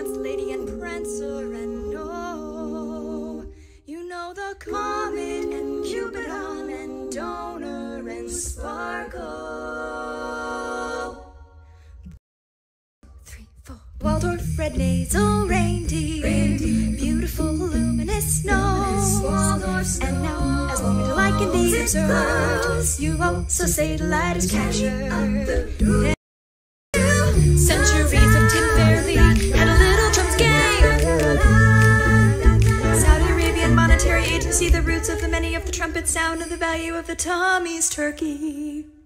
Dance Lady and Prancer and oh, you know the Comet and Cupidon and Donor and Sparkle. 3, 4. Waldorf red nasal reindeer, beautiful luminous nose. And now, as long as you like and be observed, you also say delight is captured. Centuries of Tim Fairley and a little Trump's game. Saudi Arabian Monetary Agency, the roots of the many of the trumpet sound and the value of the Tommy's turkey.